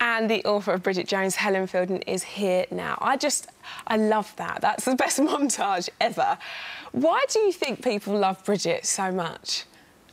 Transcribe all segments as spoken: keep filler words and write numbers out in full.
and the author of Bridget Jones, Helen is here now. I just, I love that. That's the best montage ever. Why do you think people love Bridget so much?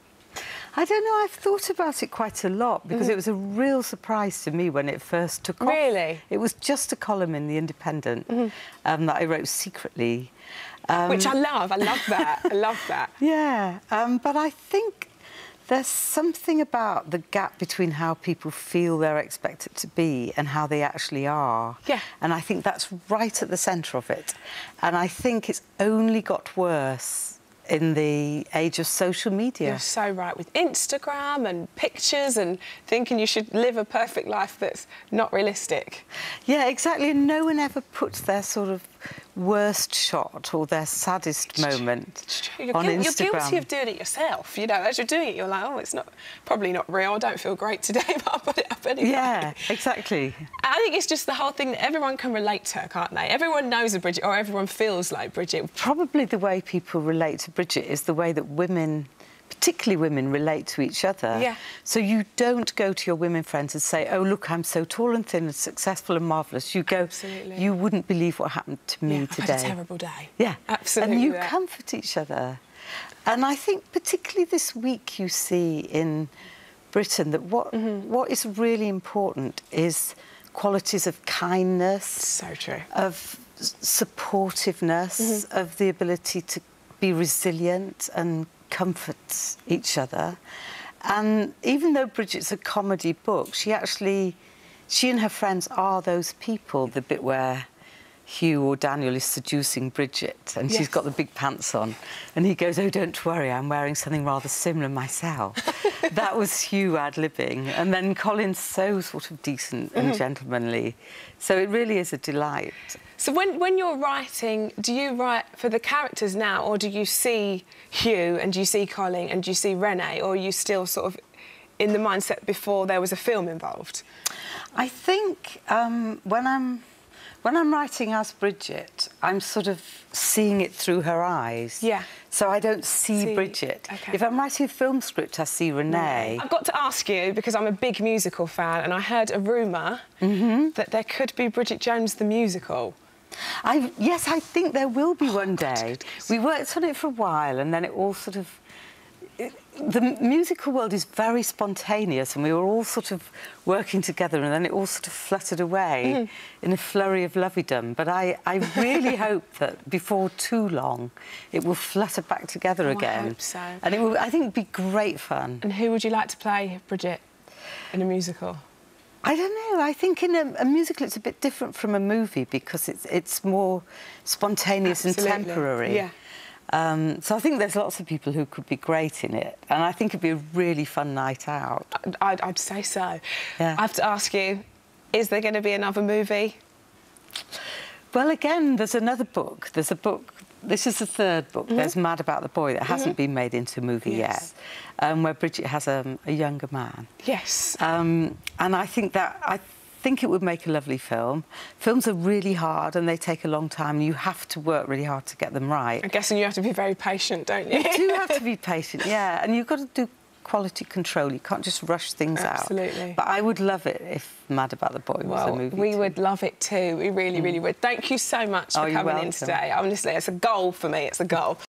I don't know, I've thought about it quite a lot because mm. it was a real surprise to me when it first took off. Really? It was just a column in The Independent mm-hmm. um, that I wrote secretly. Um, Which I love, I love that, I love that. Yeah, um, but I think there's something about the gap between how people feel they're expected to be and how they actually are. Yeah. And I think that's right at the centre of it. And I think it's only got worse in the age of social media. You're so right, with Instagram and pictures and thinking you should live a perfect life that's not realistic. Yeah, exactly. And no one ever puts their sort of worst shot or their saddest it's moment you're on Instagram. You're guilty of doing it yourself. You know, as you're doing it, you're like, oh, it's not probably not real. I don't feel great today, but I'll put it up anyway. Yeah, exactly. I think it's just the whole thing that everyone can relate to her, can't they? Everyone knows a Bridget, or everyone feels like Bridget. Probably the way people relate to Bridget is the way that women, particularly women, relate to each other. Yeah. So you don't go to your women friends and say, oh, look, I'm so tall and thin and successful and marvellous. You go, absolutely. You wouldn't believe what happened to me yeah, today. I've had a terrible day. Yeah. Absolutely. And you yeah. comfort each other. And I think particularly this week you see in Britain that what, mm-hmm. what is really important is qualities of kindness. So true. Of supportiveness, mm-hmm. of the ability to be resilient and comfort each other. And even though Bridget's a comedy book, she actually, she and her friends are those people, the bit where Hugh or Daniel is seducing Bridget and yes. she's got the big pants on and he goes, oh, don't worry, I'm wearing something rather similar myself. That was Hugh ad-libbing. And then Colin's so sort of decent and mm-hmm. gentlemanly. So it really is a delight. So when, when you're writing, do you write for the characters now, or do you see Hugh and do you see Colin and do you see Renee, or are you still sort of in the mindset before there was a film involved? I think um, when I'm when I'm writing as Bridget, I'm sort of seeing it through her eyes. Yeah. So I don't see, see Bridget. Okay. If I'm writing a film script, I see Renee. I've got to ask you, because I'm a big musical fan, and I heard a rumour mm-hmm. that there could be Bridget Jones the musical. I, yes, I think there will be oh, one day. We worked on it for a while and then it all sort of... It, the musical world is very spontaneous and we were all sort of working together and then it all sort of fluttered away mm. in a flurry of lovey-dum. But I, I really hope that before too long it will flutter back together oh, again. I hope so. And it will, I think, be great fun. And who would you like to play Bridget in a musical? I don't know. I think in a, a musical it's a bit different from a movie because it's it's more spontaneous Absolutely. and temporary. Yeah. Um, so I think there's lots of people who could be great in it, and I think it'd be a really fun night out. I'd, I'd say so. Yeah. I have to ask you, is there going to be another movie? Well, again, there's another book. There's a book. This is the third book. Mm-hmm. There's Mad About the Boy that hasn't mm-hmm. been made into a movie yes. yet, um, where Bridget has um, a younger man. Yes. Um, and I think that I think it would make a lovely film. Films are really hard and they take a long time. And you have to work really hard to get them right. I'm guessing you have to be very patient, don't you? You do have to be patient, yeah. And you've got to do quality control. You can't just rush things Absolutely. out. Absolutely. But I would love it if Mad About the Boy well, was a movie we too. would love it too. We really, mm. really would. Thank you so much oh, for coming in today. Honestly, it's a goal for me. It's a goal.